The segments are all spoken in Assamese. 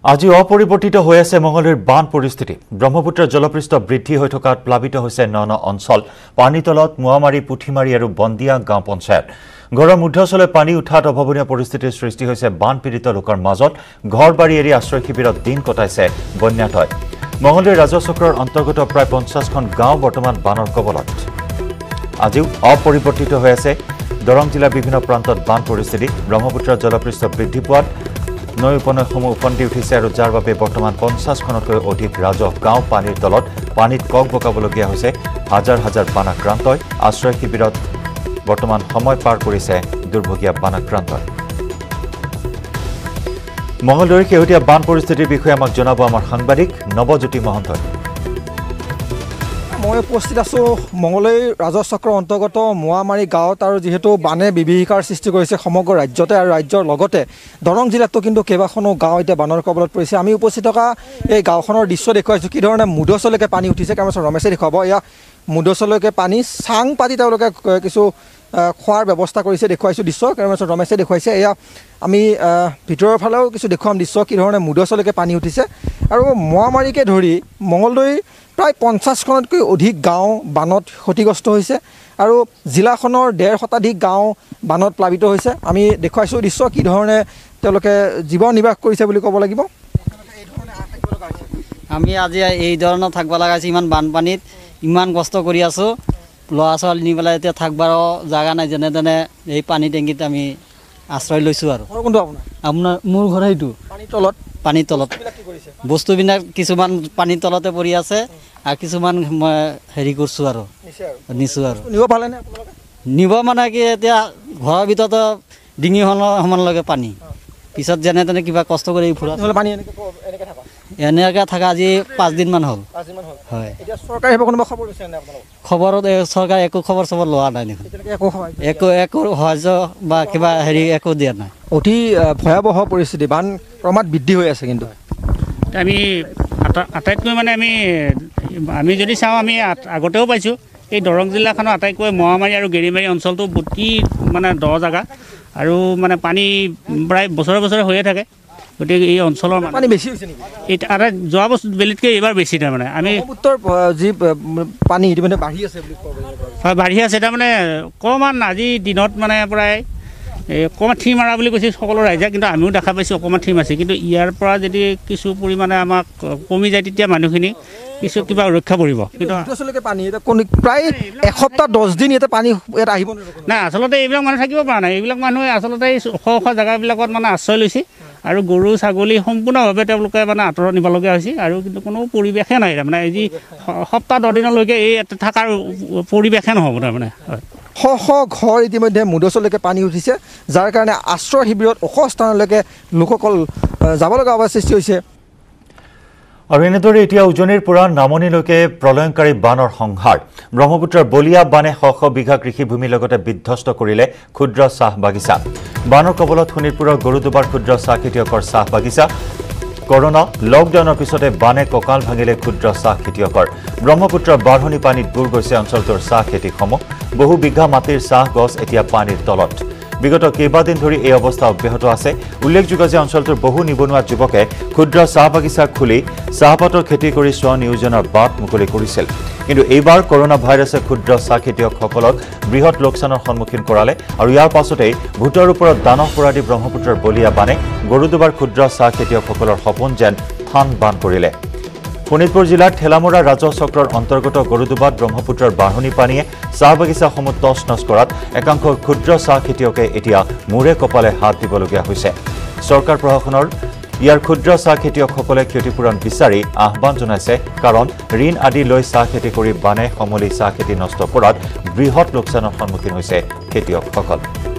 আজি অপৰিৱৰ্তিত হৈ আছে মঙলদৈৰ বান পৰিস্থিতি। ব্ৰহ্মপুত্ৰৰ জলপৃষ্ঠ বৃদ্ধি হৈ থকাত প্লাবিত হৈছে ন অঞ্চল। পানীতলত মোৱামাৰী, পুঠিমাৰী আৰু বন্দিয়া গাঁও পঞ্চায়ত। ঘৰৰ মূৰ্ধচলৈ পানী উঠাত অভাৱনীয় পৰিস্থিতিৰ সৃষ্টি হৈছে বান পীড়িত লোকৰ মাজত। ঘৰ বাৰী এৰি আশ্ৰয় শিবিৰত দিন কটাইছে বন্যাতয়। মঙলদৈ ৰাজহ চক্ৰৰ অন্তৰ্গত প্ৰায় 50খন গাঁও বৰ্তমান বানৰ কবলত। আজিও অপৰিৱৰ্তিত হৈ আছে দৰং জিলাৰ বিভিন্ন প্ৰান্তত বান পৰিস্থিতি। ব্ৰহ্মপুত্ৰৰ জলপৃষ্ঠ বৃদ্ধি পোৱাত নৈ উপনৈসমূহ উফন্দি উঠিছে আৰু যাৰ বাবে বৰ্তমান 50খনতকৈ অধিক ৰাজহ গাঁও পানীৰ তলত। পানীত কক বকাবলগীয়া হৈছে হাজাৰ হাজাৰ বানাক্ৰান্তই। আশ্ৰয় শিবিৰত বৰ্তমান সময় পাৰ কৰিছে দুৰ্ভগীয়া বানাক্ৰান্তই। মঙলদৈৰ শেহতীয়া বান পৰিস্থিতিৰ বিষয়ে আমাক জনাব আমাৰ সাংবাদিক নৱজ্যোতি মহন্তই। মই উপস্থিত আছোঁ মঙলদৈ ৰাজহ চক্ৰৰ অন্তৰ্গত মোৱামাৰী গাঁৱত। আৰু যিহেতু বানে বিভীষিকাৰ সৃষ্টি কৰিছে সমগ্ৰ ৰাজ্যতে আৰু ৰাজ্যৰ লগতে দৰং জিলাতো কিন্তু কেইবাখনো গাঁও এতিয়া বানৰ কবলত পৰিছে। আমি উপস্থিত থকা এই গাঁওখনৰ দৃশ্য দেখুৱাইছোঁ, কি ধৰণে মূধচলৈকে পানী উঠিছে। কেমেৰা ৰমেশে দেখুৱাব। এয়া মূধচলৈকে পানী, চাং পাতি তেওঁলোকে কিছু খোৱাৰ ব্যৱস্থা কৰিছে, দেখুৱাইছোঁ দৃশ্য। কেমেৰা ৰমেশে দেখুৱাইছে। এয়া আমি ভিতৰৰ ফালেও কিছু দেখুৱাম দৃশ্য, কি ধৰণে মূধচলৈকে পানী উঠিছে। আৰু মোৱামাৰীকে ধৰি মঙলদৈ প্ৰায় 50খনতকৈ অধিক গাঁও বানত ক্ষতিগ্ৰস্ত হৈছে আৰু জিলাখনৰ 1.5 শতাধিক গাঁও বানত প্লাবিত হৈছে। আমি দেখুৱাইছোঁ দৃশ্য, কি ধৰণে তেওঁলোকে জীৱন নিৰ্বাহ কৰিছে বুলি ক'ব লাগিব। আমি আজি এই ধৰণৰ থাকিব লগা হৈছে। ইমান বানপানীত ইমান কষ্ট কৰি আছোঁ। ল'ৰা ছোৱালী নি পেলাই এতিয়া থাকিবাৰো জেগা নাই। যেনে তেনে এই পানী টেংকিত আমি আশ্ৰয় লৈছোঁ। আৰু আপোনাৰ মোৰ ঘৰ সেইটো পানীৰ তলত বস্তুবিলাক কিছুমান পানীৰ তলতে পৰি আছে আৰু কিছুমান মই হেৰি কৰিছোঁ আৰু নিছোঁ। আৰু নিব মানে কি, এতিয়া ঘৰৰ ভিতৰত ডিঙি সমানলৈকে পানী। পিছত যেনে তেনে কিবা কষ্ট কৰি ফুৰা এনেকৈ থকা আজি 5 দিনমান হ'ল। হয়, খবৰত চৰকাৰে একো খবৰ চবৰ লোৱা নাই দেখোন। একো সাহায্য বা কিবা হেৰি একো দিয়া নাই। অতি ভয়াৱহ পৰিস্থিতি, বান ক্ৰমাৎ বৃদ্ধি হৈ আছে। কিন্তু আমি আটাইতকৈ মানে আমি যদি চাওঁ, আমি আগতেও পাইছোঁ এই দৰং জিলাখনৰ আটাইতকৈ মোৱামাৰী আৰু গেৰিমাৰী অঞ্চলটো অতি মানে দ জেগা আৰু মানে পানী প্ৰায় বছৰে বছৰে হৈয়ে থাকে। গতিকে এই অঞ্চলৰ পানী বেছি হৈছে নেকি? যোৱা বছৰ বেলিতকৈ এইবাৰ বেছি। তাৰমানে আমি যি পানী ইতিমধ্যে বাঢ়ি আছে বুলি হয়, বাঢ়ি আছে। তাৰমানে অকণমান আজিৰ দিনত মানে প্ৰায় অকণমান থিম মাৰা বুলি কৈছে সকলো ৰাইজে, কিন্তু আমিও দেখা পাইছোঁ অকণমান থিম আছে। কিন্তু ইয়াৰ পৰা যদি কিছু পৰিমাণে আমাক কমি যায়, তেতিয়া মানুহখিনি কিছু কিবা ৰক্ষা পৰিব। কিন্তু পানী প্ৰায় এসপ্তাহ 10 দিন ইয়াতে পানী ইয়াত আহিব নাই। আচলতে এইবিলাক মানুহ থাকিব পৰা নাই। এইবিলাক মানুহে আচলতে এই ওখ ওখ জেগাবিলাকত মানে আশ্ৰয় লৈছে আৰু গৰু ছাগলী সম্পূৰ্ণভাৱে তেওঁলোকে মানে আঁতৰত নিবলগীয়া হৈছে। আৰু কিন্তু কোনো পৰিৱেশে নাই। তাৰমানে এই সপ্তাহ 10 দিনলৈকে এই থকাৰ পৰিৱেশে নহ'ব। তাৰমানে হয়, শ ঘৰ ইতিমধ্যে মূধচলৈকে পানী উঠিছে, যাৰ কাৰণে আশ্ৰয় শিবিৰত ওখ স্থানলৈকে লোকসকল যাব লগা হোৱাৰ সৃষ্টি হৈছে। আৰু এনেদৰে এতিয়া উজনিৰ পৰা নামনিলৈকে প্ৰলয়ংকাৰী বানৰ সংহাৰ। ব্ৰহ্মপুত্ৰৰ বলিয়া বানে শ বিঘা কৃষিভূমিৰ লগতে বিধ্বস্ত কৰিলে ক্ষুদ্ৰ চাহ বাগিচা। বানৰ কবলত শোণিতপুৰৰ গৰুদুবাৰ ক্ষুদ্ৰ চাহ খেতিয়কৰ চাহ বাগিচা। কৰোনা লকডাউনৰ পিছতে বানে কঁকাল ভাঙিলে ক্ষুদ্ৰ চাহ খেতিয়কৰ। ব্ৰহ্মপুত্ৰৰ বাঢ়নি পানীত বুৰ গৈছে অঞ্চলটোৰ চাহ খেতিসমূহ। বহু বিঘা মাটিৰ চাহ গছ এতিয়া পানীৰ তলত। বিগত কেইবাদিন ধৰি এই অৱস্থা অব্যাহত আছে। উল্লেখযোগ্য যে অঞ্চলটোৰ বহু নিবনুৱা যুৱকে ক্ষুদ্ৰ চাহ বাগিচা খুলি চাহপাতৰ খেতি কৰি স্বনিয়োজনৰ বাট মুকলি কৰিছিল। কিন্তু এইবাৰ কৰোনা ভাইৰাছে ক্ষুদ্ৰ চাহ খেতিয়কসকলক বৃহৎ লোকচানৰ সন্মুখীন কৰালে আৰু ইয়াৰ পাছতেই ভূতৰ ওপৰত দানহ পৰা দি ব্ৰহ্মপুত্ৰৰ বলিয়া বানে গৰুদুবাৰ ক্ষুদ্ৰ চাহ খেতিয়কসকলৰ সপোন যেন থান বান কৰিলে। শোণিতপুৰ জিলাৰ ঠেলামৰা ৰাজহ চক্ৰৰ অন্তৰ্গত গৰুদুবাত ব্ৰহ্মপুত্ৰৰ বাঢ়নি পানীয়ে চাহ বাগিচাসমূহ তছ নছ কৰাত একাংশ ক্ষুদ্ৰ চাহ খেতিয়কে এতিয়া মূৰে কপালে হাত দিবলগীয়া হৈছে। চৰকাৰ প্ৰশাসনৰ ইয়াৰ ক্ষুদ্ৰ চাহ খেতিয়কসকলে ক্ষতিপূৰণ বিচাৰি আহ্বান জনাইছে, কাৰণ ঋণ আদি লৈ চাহ খেতি কৰি বানে সমূলি চাহ খেতি নষ্ট কৰাত বৃহৎ লোকচানৰ সন্মুখীন হৈছে খেতিয়কসকল।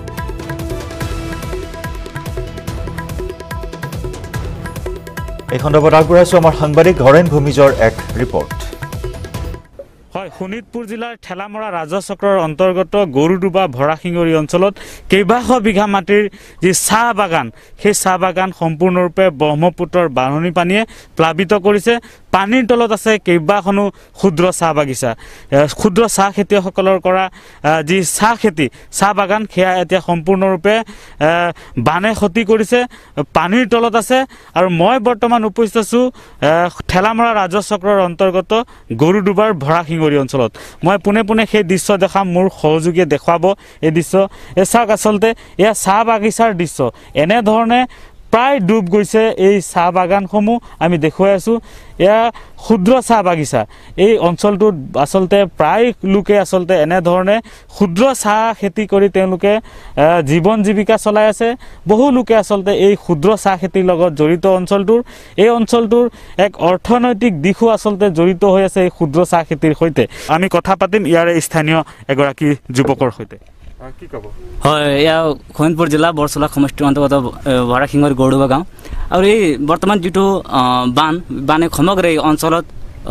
এই সন্দৰ্ভত আগবঢ়াইছোঁ আমাৰ সাংবাদিক হৰেণ ভূমিজৰ এক ৰিপৰ্ট। হয়, শোণিতপুৰ জিলাৰ ঠেলামৰা ৰাজহ চক্ৰৰ অন্তৰ্গত গৰুডুবা ভৰাশিঙৰি অঞ্চলত কেইবাশ বিঘা মাটিৰ যি চাহ বাগান, সেই চাহ বাগান সম্পূৰ্ণৰূপে ব্ৰহ্মপুত্ৰৰ বাঢ়নি পানীয়ে প্লাবিত কৰিছে। পানীৰ তলত আছে কেইবাখনো ক্ষুদ্ৰ চাহ বাগিচা ক্ষুদ্ৰ চাহ খেতিয়কসকলৰ কৰা যি চাহ খেতি চাহ বাগান সেয়া এতিয়া সম্পূৰ্ণৰূপে বানে ক্ষতি কৰিছে পানীৰ তলত আছে আৰু মই বৰ্তমান উপস্থিত আছো ঠেলামৰা ৰাজহ চক্ৰৰ অন্তৰ্গত গৰুডুবাৰ ভৰাশিঙৰি অঞ্চলত মই পোনে পোনে সেই দৃশ্য দেখাম মোৰ সহযোগীয়ে দেখুৱাব এই দৃশ্য এই চাওক আচলতে এয়া চাহ বাগিচাৰ দৃশ্য এনেধৰণে প্ৰায় ডুব গৈছে এই চাহ বাগানসমূহ আমি দেখুৱাই আছো এয়া ক্ষুদ্ৰ চাহ বাগিচা এই অঞ্চলটোত আচলতে প্ৰায় লোকে আচলতে এনেধৰণে ক্ষুদ্ৰ চাহ খেতি কৰি তেওঁলোকে জীৱন জীৱিকা চলাই আছে বহু লোকে আচলতে এই ক্ষুদ্ৰ চাহ খেতিৰ লগত জড়িত এই অঞ্চলটোৰ এক অৰ্থনৈতিক দিশো আচলতে জড়িত হৈ আছে এই ক্ষুদ্ৰ চাহ খেতিৰ সৈতে আমি কথা পাতিম ইয়াৰে স্থানীয় এগৰাকী যুৱকৰ সৈতে কি কব হয় এয়া শোণিতপুৰ জিলা বৰচলা সমষ্টিৰ অন্তৰ্গত ভৰাশিঙৰি গৰুডুবা গাঁও আৰু এই বৰ্তমান যিটো বানে সমগ্ৰ এই অঞ্চলত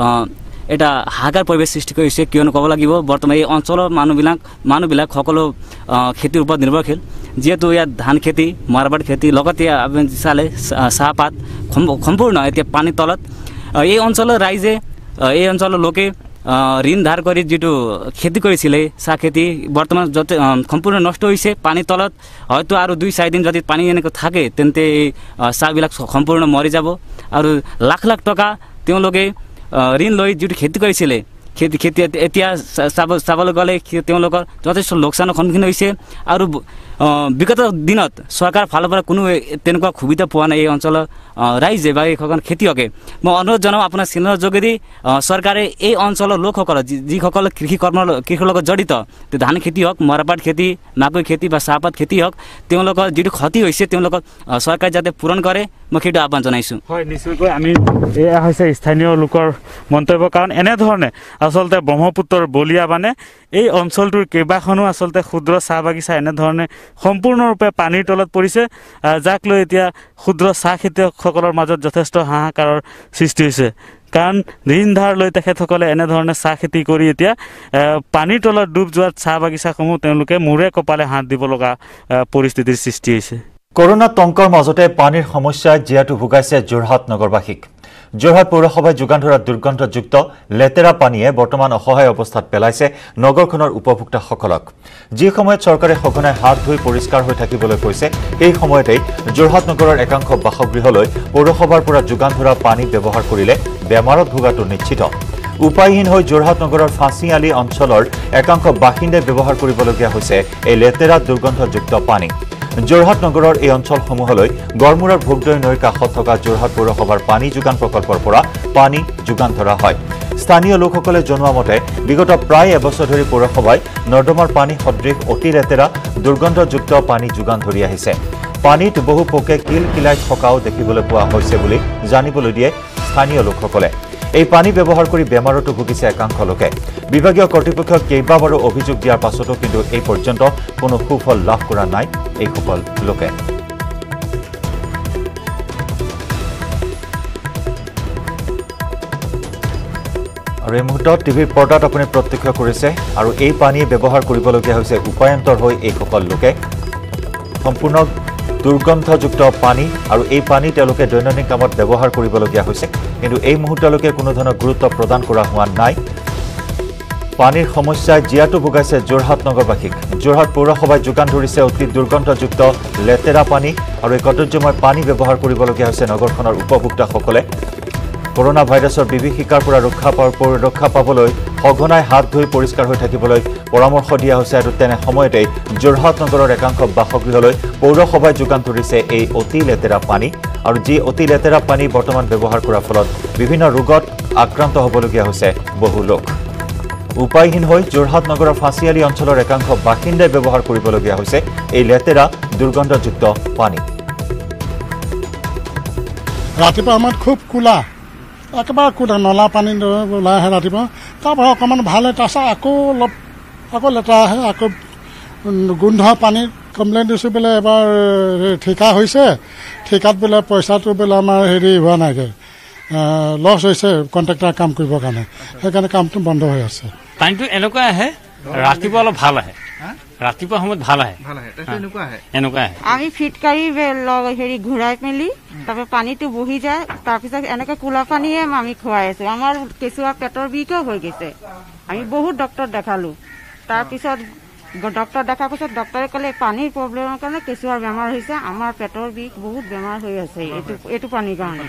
এটা হাহাকাৰ পৰিৱেশ সৃষ্টি কৰিছে কিয়নো ক'ব লাগিব বৰ্তমান এই অঞ্চলৰ মানুহবিলাক সকলো খেতিৰ ওপৰত নিৰ্ভৰশীল যিহেতু ইয়াত ধান খেতি মৰাপাট খেতি লগতে আপুনি চালে চাহপাত সম্পূৰ্ণ এতিয়া পানীৰ তলত এই অঞ্চলৰ ৰাইজে এই অঞ্চলৰ লোকে ঋণ ধাৰ কৰি যিটো খেতি কৰিছিলে চাহ খেতি বৰ্তমান য'তে সম্পূৰ্ণ নষ্ট হৈছে পানীৰ তলত হয়তো আৰু 2-4 দিন যদি পানী এনেকৈ থাকে তেন্তে এই চাহবিলাক সম্পূৰ্ণ মৰি যাব আৰু লাখ লাখ টকা তেওঁলোকে ঋণ লৈ যিটো খেতি কৰিছিলে খেতি এতিয়া চাবলৈ গ'লে তেওঁলোকৰ যথেষ্ট লোকচানৰ সন্মুখীন হৈছে আৰু বিগত দিনত চৰকাৰৰ ফালৰ পৰা কোনো তেনেকুৱা সুবিধা পোৱা নাই এই অঞ্চলৰ ৰাইজে বা এইসকল খেতিয়কে মই অনুৰোধ জনাওঁ আপোনাৰ চেনেলৰ যোগেদি চৰকাৰে এই অঞ্চলৰ লোকসকল যিসকল কৃষিৰ লগত জড়িত ধান খেতি হওক মৰাপাট খেতি মাকৈ খেতি বা চাহপাত খেতি হওক তেওঁলোকৰ যিটো ক্ষতি হৈছে তেওঁলোকক চৰকাৰে যাতে পূৰণ কৰে মই সেইটো আহ্বান জনাইছোঁ হয় নিশ্চয়কৈ আমি এয়া হৈছে স্থানীয় লোকৰ মন্তব্য কাৰণ এনেধৰণে আচলতে ব্ৰহ্মপুত্ৰৰ বলিয়া বানে এই অঞ্চলটোৰ কেইবাখনো আচলতে ক্ষুদ্ৰ চাহ বাগিচা এনেধৰণে সম্পূৰ্ণৰূপে পানীৰ তলত পৰিছে যাক লৈ এতিয়া ক্ষুদ্ৰ চাহ খেতিয়কসকলৰ মাজত যথেষ্ট হাহাকাৰৰ সৃষ্টি হৈছে কাৰণ ঋণ ধাৰ লৈ তেখেতসকলে এনেধৰণে চাহ খেতি কৰি এতিয়া পানীৰ তলত ডুব যোৱাত চাহ বাগিচাসমূহ তেওঁলোকে মূৰে কপালে হাত দিব লগা পৰিস্থিতিৰ সৃষ্টি হৈছে কৰোনা টংকৰ মাজতে পানীৰ সমস্যাই জিয়াটো ভুগাইছে যোৰহাট নগৰবাসীক যোৰহাট পৌৰসভাই যোগান ধৰা দুৰ্গন্ধযুক্ত লেতেৰা পানীয়ে বৰ্তমান অসহায় অৱস্থাত পেলাইছে নগৰখনৰ উপভোক্তাসকলক যি সময়ত চৰকাৰে সঘনাই হাত ধুই পৰিষ্কাৰ হৈ থাকিবলৈ কৈছে সেই সময়তেই যোৰহাট নগৰৰ একাংশ বাসগৃহলৈ পৌৰসভাৰ পৰা যোগান ধৰা পানী ব্যৱহাৰ কৰিলে বেমাৰত ভোগাটো নিশ্চিত উপায়হীন হৈ যোৰহাট নগৰৰ ফাঁচিআলি অঞ্চলৰ একাংশ বাসিন্দাই ব্যৱহাৰ কৰিবলগীয়া হৈছে এই লেতেৰা দুৰ্গন্ধযুক্ত পানী যোৰহাট নগৰৰ এই অঞ্চলসমূহলৈ গড়মূৰৰ ভোগদৈ নৈৰ কাষত থকা যোৰহাট পৌৰসভাৰ পানী যোগান প্ৰকল্পৰ পৰা পানী যোগান ধৰা হয় স্থানীয় লোকসকলে জনোৱা মতে বিগত প্ৰায় এবছৰ ধৰি পৌৰসভাই নৰ্দমাৰ পানী সদৃশ অতি লেতেৰা দুৰ্গন্ধযুক্ত পানী যোগান ধৰি আহিছে পানীত বহু পোকে কিলকিলাই থকাও দেখিবলৈ পোৱা হৈছে বুলি জানিবলৈ দিয়ে স্থানীয় লোকসকলে এই পানী ব্যৱহাৰ কৰি বেমাৰতো ভুগিছে একাংশ লোকে বিভাগীয় কৰ্তৃপক্ষক কেইবাবাৰো অভিযোগ দিয়াৰ পাছতো কিন্তু এই পৰ্যন্ত কোনো সুফল লাভ কৰা নাই এইসকল লোকে আৰু এই মুহূৰ্তত টিভিৰ পৰ্দাত আপুনি প্ৰত্যক্ষ কৰিছে আৰু এই পানী ব্যৱহাৰ কৰিবলগীয়া হৈছে উপায়ন্তৰ হৈ এইসকল লোকে সম্পূৰ্ণ দুৰ্গন্ধযুক্ত পানী আৰু এই পানী তেওঁলোকে দৈনন্দিন কামত ব্যৱহাৰ কৰিবলগীয়া হৈছে কিন্তু এই মুহূৰ্তলৈকে কোনো ধৰণৰ গুৰুত্ব প্ৰদান কৰা হোৱা নাই পানীৰ সমস্যাই জিয়াটো ভুগাইছে যোৰহাট নগৰবাসীক যোৰহাট পৌৰসভাই যোগান ধৰিছে অতি দুৰ্গন্ধযুক্ত লেতেৰা পানী আৰু এই কদৰ্যময় পানী ব্যৱহাৰ কৰিবলগীয়া হৈছে নগৰখনৰ উপভোক্তাসকলে কৰোনা ভাইৰাছৰ বিভীষিকাৰ পৰা ৰক্ষা পাবলৈ সঘনাই হাত ধুই পৰিষ্কাৰ হৈ থাকিবলৈ পৰামৰ্শ দিয়া হৈছে আৰু তেনে সময়তেই যোৰহাট নগৰৰ একাংশ বাসগৃহলৈ পৌৰসভাই যোগান ধৰিছে এই অতি লেতেৰা পানী আৰু যি অতি লেতেৰা পানী বৰ্তমান ব্যৱহাৰ কৰাৰ ফলত বিভিন্ন ৰোগত আক্ৰান্ত হ'বলগীয়া হৈছে বহু লোক উপায়হীন হৈ যোৰহাট নগৰৰ ফাঁচিআলি অঞ্চলৰ একাংশ বাসিন্দাই ব্যৱহাৰ কৰিবলগীয়া হৈছে এই লেতেৰা দুৰ্গন্ধযুক্ত পানী ৰাতিপুৱা সময়ত খুব কোলা একেবাৰে কোলা নলা পানী ওলাই আহে ৰাতিপুৱা তাৰপৰা অকণমান ভাল হয় তাৰপিছত আকৌ লেতেৰা আহে আকৌ গোন্ধ পানীত কমপ্লেইন দিছোঁ বোলে এবাৰ ঠিকা হৈছে ঠিকাত বোলে পইচাটো বোলে আমাৰ হোৱা নাইগৈ লছ হৈছে কণ্ট্ৰেক্টাৰ কাম কৰিবৰ কাৰণে সেইকাৰণে কামটো বন্ধ হৈ আছে পানীটো এনেকুৱা আহে ৰাতিপুৱা অলপ ভাল আহে ৰাতিপুৱা সময়ত ভাল আহে এনেকুৱা আহে আমি ফিটকাৰি হেৰি ঘূৰাই মেলি তাৰপৰা পানীটো বহি যায় তাৰপিছত এনেকৈ কুলা পানীয়ে আমি খুৱাই আছো আমাৰ কেঁচুৱা পেটৰ বিষো হৈ গৈছে আমি বহুত ডক্টৰ দেখালো তাৰপিছত ডক্টৰ দেখাৰ পিছত ডক্টৰে ক'লে পানীৰ প্ৰব্লেমৰ কাৰণে কেঁচুৱাৰ বেমাৰ হৈছে আমাৰ পেটৰ বিষ বহুত বেমাৰ হৈ আছে এইটো পানীৰ কাৰণে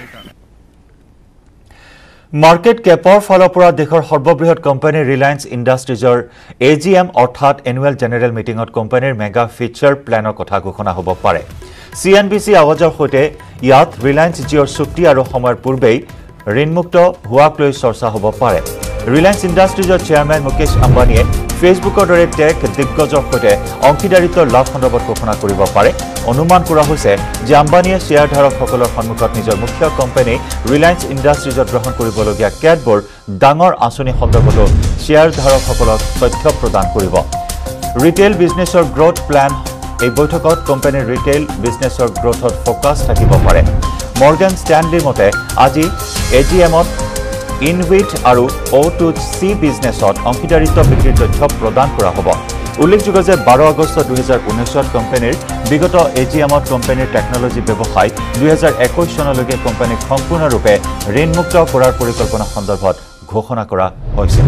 মাৰ্কেট কেপৰ ফালৰ পৰা দেশৰ সৰ্ববৃহৎ কোম্পানী ৰিলায়েন্স ইণ্ডাষ্ট্ৰিজৰ AGM অৰ্থাৎ এনুৱেল জেনেৰেল মিটিঙত কোম্পানীৰ মেগা ফিচাৰ প্লেনৰ কথা ঘোষণা হ'ব পাৰে CNBC আৱাজৰ সৈতে ইয়াত ৰিলায়েন্স জিঅ'ৰ চুক্তি আৰু সময়ৰ পূৰ্বেই ঋণমুক্ত হোৱাক লৈ চৰ্চা হ'ব পাৰে ৰিলায়েন্স ইণ্ডাষ্ট্ৰিজৰ চেয়াৰমেন মুকেশ আম্বানীয়ে ফেচবুকৰ দৰে টেক দিগ্গজৰ সৈতে অংশীদাৰিত্বৰ লাভ সন্দৰ্ভত ঘোষণা কৰিব পাৰে অনুমান কৰা হৈছে যে আম্বানীয়ে শ্বেয়াৰধাৰকসকলৰ সন্মুখত নিজৰ মুখ্য কোম্পানী ৰিলায়েন্স ইণ্ডাষ্ট্ৰিজত গ্ৰহণ কৰিবলগীয়া কেতবোৰ ডাঙৰ আঁচনি সন্দৰ্ভতো শ্বেয়াৰধাৰকসকলক তথ্য প্ৰদান কৰিব ৰিটেইল বিজনেছৰ গ্ৰোথ প্লেন এই বৈঠকত কোম্পানীৰ ৰিটেইল বিজনেছৰ গ্ৰোথত ফ'কাছ থাকিব পাৰে মৰ্গান ষ্টেনলিৰ মতে আজি AGMত ইনভিট আৰু O2C বিজনেছত অংশীদাৰিত্ব বিক্ৰীৰ তথ্য প্ৰদান কৰা হ'ব উল্লেখযোগ্য যে 12 আগষ্ট 2019ত কোম্পানীৰ বিগত AGMত কোম্পানীৰ টেকনলজি ব্যৱসায় 2021 চনলৈকে কোম্পানীক সম্পূৰ্ণৰূপে ঋণমুক্ত কৰাৰ পৰিকল্পনা সন্দৰ্ভত ঘোষণা কৰা হৈছিল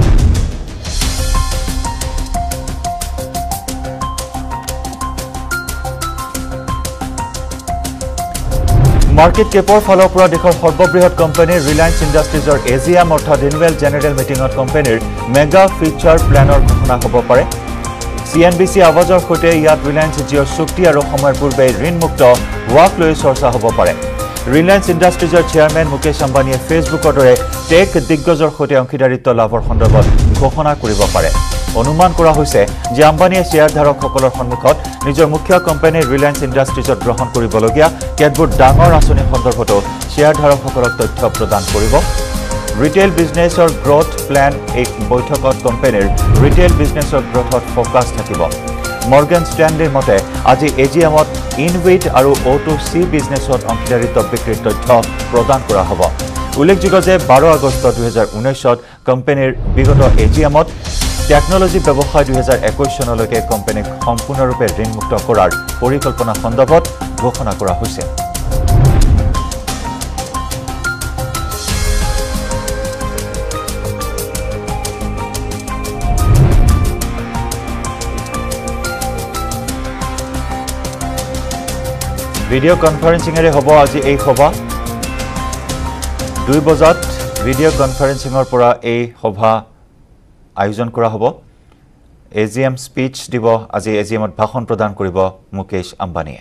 মাৰ্কেট কেপৰ ফালৰ পৰা দেশৰ সৰ্ববৃহৎ কোম্পানী ৰিলায়েন্স ইণ্ডাষ্ট্ৰিজৰ AGM অৰ্থাৎ এনুৱেল জেনেৰেল মিটিঙত কোম্পানীৰ মেগা ফিচাৰ প্লেনৰ ঘোষণা হ'ব পাৰে CNBC আৱাজৰ সৈতে ইয়াত ৰিলায়েন্স জিঅ'ৰ চুক্তি আৰু সময়ৰ পূৰ্বে ঋণমুক্ত হোৱাক লৈ চৰ্চা হ'ব পাৰে ৰিলায়েন্স ইণ্ডাষ্ট্ৰিজৰ চেয়াৰমেন মুকেশ আম্বানীয়ে ফেচবুকৰ দৰে টেক দিগ্গজৰ সৈতে অংশীদাৰিত্ব লাভৰ সন্দৰ্ভত ঘোষণা কৰিব পাৰে অনুমান কৰা হৈছে যে আম্বানীয়ে শ্বেয়াৰধাৰকসকলৰ সন্মুখত নিজৰ মুখ্য কোম্পানী ৰিলায়েন্স ইণ্ডাষ্ট্ৰিজত গ্ৰহণ কৰিবলগীয়া কেতবোৰ ডাঙৰ আঁচনি সন্দৰ্ভতো শ্বেয়াৰধাৰকসকলক তথ্য প্ৰদান কৰিব ৰিটেইল বিজনেছৰ গ্ৰোথ প্লেন এই বৈঠকত কোম্পানীৰ ৰিটেইল বিজনেছৰ গ্ৰোথত ফ'কাছ থাকিব মৰ্গান ষ্টেনলিৰ মতে আজি AGMত ইনভিট আৰু O2C বিজনেছত অংশীদাৰিত্ব বিক্ৰীৰ তথ্য প্ৰদান কৰা হ'ব উল্লেখযোগ্য যে 12 আগষ্ট 2019ত কোম্পানীৰ বিগত AGMত টেকনলজি ব্যৱসায় 2021 চনলৈকে কোম্পানীক সম্পূৰ্ণৰূপে ঋণমুক্ত কৰাৰ পৰিকল্পনা সন্দৰ্ভত ঘোষণা কৰা হৈছে ভিডিঅ' কনফাৰেন্সিঙেৰে হ'ব আজি এই সভা 2 বজাত ভিডিঅ' কনফাৰেন্সিঙৰ পৰা এই সভা আয়োজন কৰা হ'ব AGM স্পিচ দিব আজি AGMত ভাষণ প্ৰদান কৰিব মুকেশ আম্বানীয়ে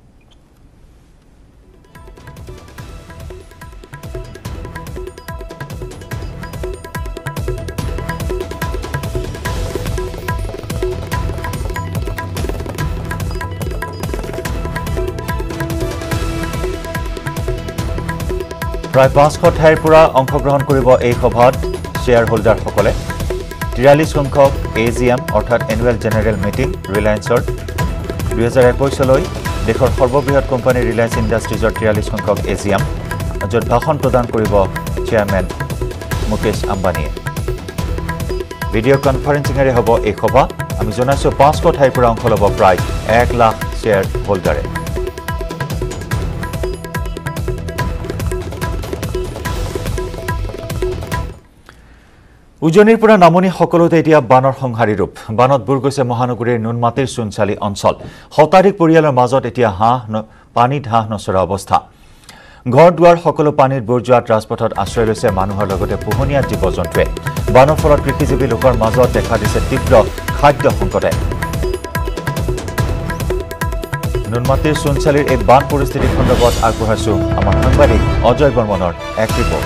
প্ৰায় 500 ঠাইৰ পৰা অংশগ্ৰহণ কৰিব এই সভাত শ্বেয়াৰ হোল্ডাৰসকলে 43 সংখ্যক AGM অৰ্থাৎ এনুৱেল জেনেৰেল মিটিং ৰিলায়েন্সৰ 2021লৈ দেশৰ সৰ্ববৃহৎ কোম্পানী ৰিলায়েন্স ইণ্ডাষ্ট্ৰিজৰ 43 সংখ্যক AGM য'ত ভাষণ প্ৰদান কৰিব চেয়াৰমেন মুকেশ আম্বানীয়ে ভিডিঅ' কনফাৰেন্সিঙেৰে হ'ব এই সভা আমি জনাইছোঁ 500 ঠাইৰ পৰা অংশ ল'ব প্ৰায় 1 লাখ শ্বেয়াৰ হোল্ডাৰে উজনিৰ পৰা নামনি সকলোতে এতিয়া বানৰ সংহাৰী ৰূপ বানত বুৰ গৈছে মহানগৰীৰ নুনমাটিৰ চুনচালি অঞ্চল শতাধিক পৰিয়ালৰ মাজত এতিয়া পানীত হাঁহ নচৰা অৱস্থা ঘৰ দুৱাৰ সকলো পানীত বুৰ যোৱাত ৰাজপথত আশ্ৰয় লৈছে মানুহৰ লগতে পোহনীয়া জীৱ জন্তুৱে বানৰ ফলত কৃষিজীৱী লোকৰ মাজত দেখা দিছে তীব্ৰ খাদ্য সংকটে নুনমাটিৰ চুনচালিৰ এই বান পৰিস্থিতিৰ সন্দৰ্ভত আগবঢ়াইছো আমাৰ সাংবাদিক অজয় বৰ্মনৰ এক ৰিপৰ্ট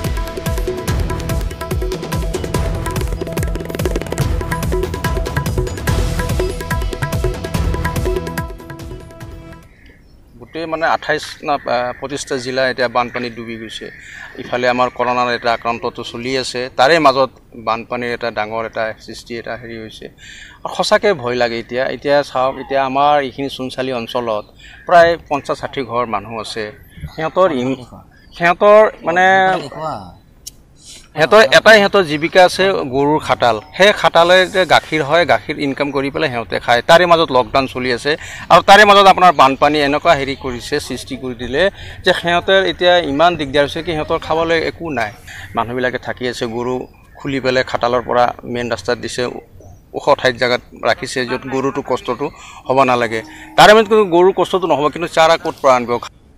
মানে 28 না 25টা জিলা এতিয়া বানপানী ডুবি গৈছে ইফালে আমাৰ কৰোনাৰ এটা আক্ৰান্তটো চলি আছে তাৰে মাজত বানপানীৰ এটা ডাঙৰ এটা সৃষ্টি এটা হেৰি হৈছে সঁচাকৈ ভয় লাগে এতিয়া চাওক এতিয়া আমাৰ এইখিনি চুনচালি অঞ্চলত প্ৰায় 50-60 ঘৰ মানুহ আছে সিহঁতৰ মানে সিহঁতৰ এটাই সিহঁতৰ জীৱিকা আছে গৰুৰ খাটাল সেই খাটালে গাখীৰ হয় গাখীৰ ইনকাম কৰি পেলাই সিহঁতে খায় তাৰে মাজত লকডাউন চলি আছে আৰু তাৰে মাজত আপোনাৰ বানপানী এনেকুৱা হেৰি কৰিছে সৃষ্টি কৰি দিলে যে সিহঁতৰ এতিয়া ইমান দিগদাৰ হৈছে কি সিহঁতৰ খাবলৈ একো নাই মানুহবিলাকে থাকি আছে গৰু খুলি পেলাই খাটালৰ পৰা মেইন ৰাস্তাত দিছে ওখ ঠাইত জেগাত ৰাখিছে য'ত গৰুটো কষ্টটো হ'ব নালাগে তাৰে মাজত গৰুৰ কষ্টটো নহ'ব কিন্তু চাৰা ক'ত পৰা আনিব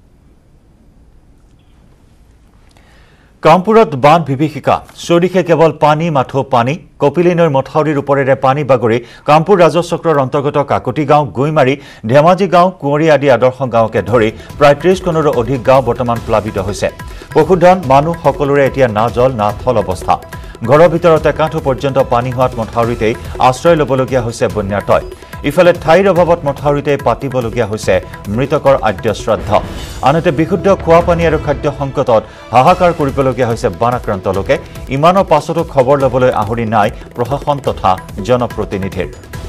কামপুৰত বান বিভীষিকা চৌদিশে কেৱল পানী মাথো পানী কপিলী নৈৰ মথাউৰিৰ ওপৰেৰে পানী বাগৰি কামপুৰ ৰাজহ চক্ৰৰ অন্তৰ্গত কাকতি গাঁও গুইমাৰী ধেমাজি গাঁও কুঁৱৰী আদি আদৰ্শ গাঁৱকে ধৰি প্ৰায় 30খনৰো অধিক গাঁও বৰ্তমান প্লাবিত হৈছে পশুধন মানুহ সকলোৰে এতিয়া না জল না থল অৱস্থা ঘৰৰ ভিতৰতে কাঠো পৰ্যন্ত পানী হোৱাত মথাউৰিতেই আশ্ৰয় ল'বলগীয়া হৈছে বন্যাৰ্তই ইফালে ঠাইৰ অভাৱত মথাউৰিতে পাতিবলগীয়া হৈছে মৃতকৰ আদ্য শ্ৰাদ্ধ আনহাতে বিশুদ্ধ খোৱা পানী আৰু খাদ্য সংকটত হাহাকাৰ কৰিবলগীয়া হৈছে বানাক্ৰান্ত লোকে ইমানৰ পাছতো খবৰ ল'বলৈ আহৰি নাই প্ৰশাসন তথা জনপ্ৰতিনিধিৰ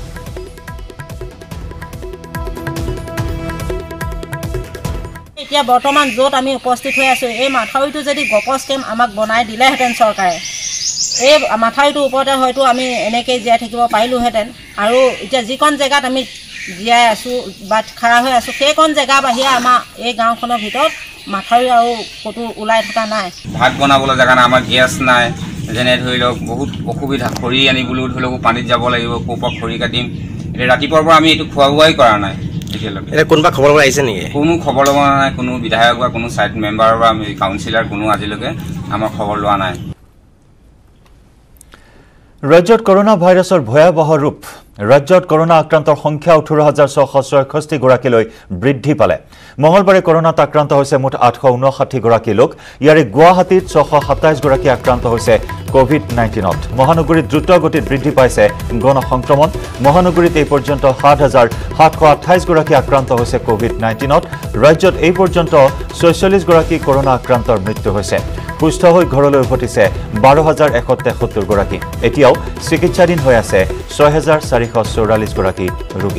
এতিয়া বৰ্তমান য'ত আমি উপস্থিত হৈ আছো এই মাথাউৰিটো যদি গপচ কেম আমাক বনাই দিলেহেঁতেন চৰকাৰে এই মাথাউৰিটোৰ ওপৰতে হয়তো আমি এনেকৈ জীয়াই থাকিব পাৰিলোহেঁতেন আৰু এতিয়া যিকণ জেগাত আমি জীয়াই আছোঁ বা খাৰা হৈ আছোঁ সেইকণ জেগা বাহিৰে আমাৰ এই গাঁওখনৰ ভিতৰত মাথাউৰি আৰু ক'তো ওলাই থকা নাই ভাত বনাবলৈ জেগা নাই আমাৰ গেছ নাই যেনে ধৰি লওক বহুত অসুবিধা খৰি আনিবলৈও ধৰি লওক পানীত যাব লাগিব ক'ৰপৰা খৰি কাটিম এতিয়া ৰাতিপুৱাৰ পৰা আমি এইটো খোৱা বোৱাই কৰা নাই কোনোবা খবৰ ল'ব আহিছে নেকি কোনো খবৰ ল'ব নাই কোনো বিধায়ক বা কোনো চাইড মেম্বাৰ বা কাউন্সিলাৰ কোনো আজিলৈকে আমাৰ খবৰ লোৱা নাই ৰাজ্যত কৰোনা ভাইৰাছৰ ভয়াবহ ৰূপ ৰাজ্যত কৰোনা আক্ৰান্তৰ সংখ্যা 18,666 গৰাকীলৈ বৃদ্ধি পালে মঙলবাৰে কৰোনাত আক্ৰান্ত হৈছে মুঠ 859 গৰাকী লোক ইয়াৰে গুৱাহাটীত 627 গৰাকী আক্ৰান্ত হৈছে কোভিড-19ত মহানগৰীত দ্ৰুত গতিত বৃদ্ধি পাইছে গণ সংক্ৰমণ মহানগৰীত এই পৰ্যন্ত 7,728 গৰাকী আক্ৰান্ত হৈছে কোভিড-19ত ৰাজ্যত এই পৰ্যন্ত 46 গৰাকী কৰোনা আক্ৰান্তৰ মৃত্যু হৈছে সুস্থ হৈ ঘৰলৈ উভতিছে 12,173 গৰাকী এতিয়াও চিকিৎসাধীন হৈ আছে 6,444 গৰাকী ৰোগী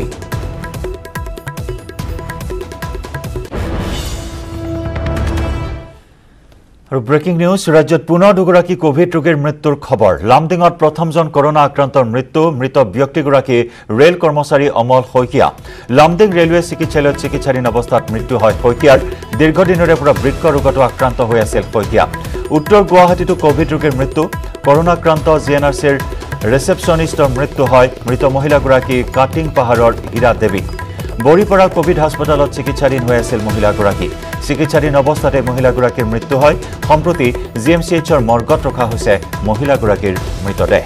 আৰু ব্ৰেকিং নিউজ ৰাজ্যত পুনৰ দুগৰাকী কোভিড ৰোগীৰ মৃত্যুৰ খবৰ লামডিঙত প্ৰথমজন কৰোনা আক্ৰান্তৰ মৃত ব্যক্তিগৰাকী ৰেল কৰ্মচাৰী অমল শইকীয়া লামডিং ৰেলৱে চিকিৎসালয়ত চিকিৎসাধীন অৱস্থাত মৃত্যু হয় শইকীয়াৰ দীৰ্ঘদিনৰে পৰা বৃক্ক ৰোগতো আক্ৰান্ত হৈ আছিল শইকীয়া উত্তৰ গুৱাহাটীতো কোভিড ৰোগীৰ মৃত্যু কৰোনাক্ৰান্ত জিএনআৰচিৰ ৰিচেপশ্যনিষ্টৰ মৃত্যু হয় মৃত মহিলাগৰাকী কাটিং পাহাৰৰ হীৰা দেৱী বৰিপাৰা কোভিড হাস্পতালত চিকিৎসাধীন হৈ আছিল মহিলাগৰাকী চিকিৎসাধীন অৱস্থাতে মহিলাগৰাকীৰ মৃত্যু হয় সম্প্ৰতি জিএমচিএইচৰ মৰ্গত ৰখা হৈছে মহিলাগৰাকীৰ মৃতদেহ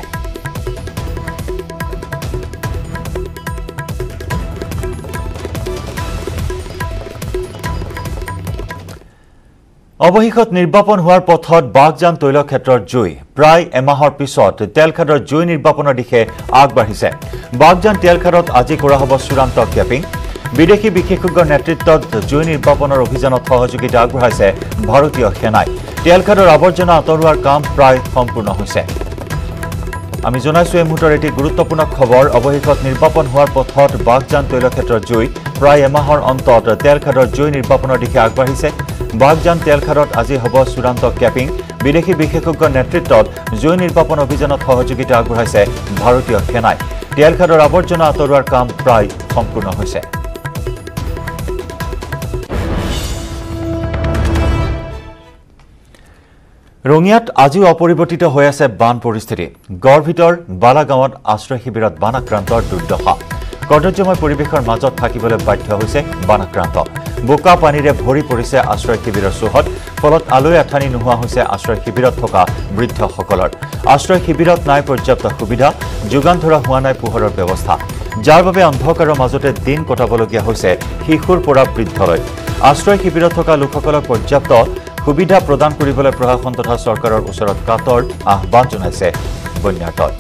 অৱশেষত নিৰ্বাপন হোৱাৰ পথত বাগজান তৈলক্ষেত্ৰৰ জুই প্ৰায় এমাহৰ পিছত তেলখাদৰ জুই নিৰ্বাপনৰ দিশে আগবাঢ়িছে বাগজান তেলখাদত আজি কৰা হ'ব চূড়ান্ত কেপিং বিদেশী বিশেষজ্ঞৰ নেতৃত্বত জুই নিৰ্বাপনৰ অভিযানত সহযোগিতা আগবঢ়াইছে ভাৰতীয় সেনাই তেলখাদৰ আৱৰ্জনা আঁতৰোৱাৰ কাম প্ৰায় সম্পূৰ্ণ হৈছে আমি জনাইছো এই মুহূৰ্তৰ এটি গুৰুত্বপূৰ্ণ খবৰ অৱশেষত নিৰ্বাপন হোৱাৰ পথত বাগজান তৈলক্ষেত্ৰৰ জুই প্ৰায় এমাহৰ অন্তত তেলখাদৰ জুই নিৰ্বাপনৰ দিশে আগবাঢ়িছে বাগজান তেলখাদত আজি হ'ব চূড়ান্ত কেপিং বিদেশী বিশেষজ্ঞৰ নেতৃত্বত জুই নিৰ্বাপন অভিযানত সহযোগিতা আগবঢ়াইছে ভাৰতীয় সেনাই তেলখাদৰ আৱৰ্জনা আঁতৰোৱাৰ কাম প্ৰায় সম্পূৰ্ণ হৈছে ৰঙিয়াত আজিও অপৰিৱৰ্তিত হৈ আছে বান পৰিস্থিতি গড়ভিতৰ বালাগাঁৱত আশ্ৰয় শিবিৰত বান আক্ৰান্তৰ দুৰ্দশা কৰ্তব্যময় পৰিৱেশৰ মাজত থাকিবলৈ বাধ্য হৈছে বানাক্ৰান্ত বোকা পানীৰে ভৰি পৰিছে আশ্ৰয় শিবিৰৰ চৌহদ ফলত আলৈ আঠানি নোহোৱা হৈছে আশ্ৰয় শিবিৰত থকা বৃদ্ধসকলৰ আশ্ৰয় শিবিৰত নাই পৰ্যাপ্ত সুবিধা যোগান ধৰা হোৱা নাই পোহৰৰ ব্যৱস্থা যাৰ বাবে অন্ধকাৰৰ মাজতে দিন কটাবলগীয়া হৈছে শিশুৰ পৰা বৃদ্ধলৈ আশ্ৰয় শিবিৰত থকা লোকসকলক পৰ্যাপ্ত সুবিধা প্ৰদান কৰিবলৈ প্ৰশাসন তথা চৰকাৰৰ ওচৰত কাতৰ আহ্বান জনাইছে বন্যাৰ্তই